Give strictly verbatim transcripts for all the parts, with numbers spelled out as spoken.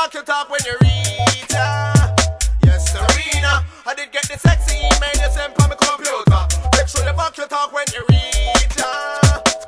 back your talk when you reach her. Yes, Serena, I did get the sexy email you sent from my computer. Make sure you back your talk when you reach her.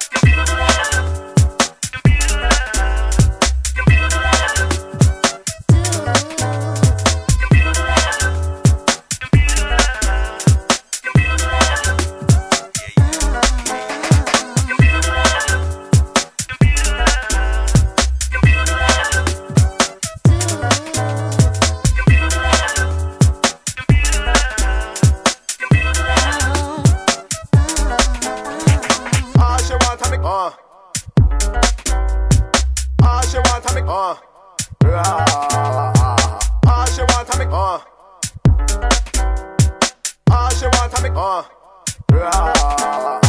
Uh. All she want to make, uh. All she want to make, uh. All she want to make, uh.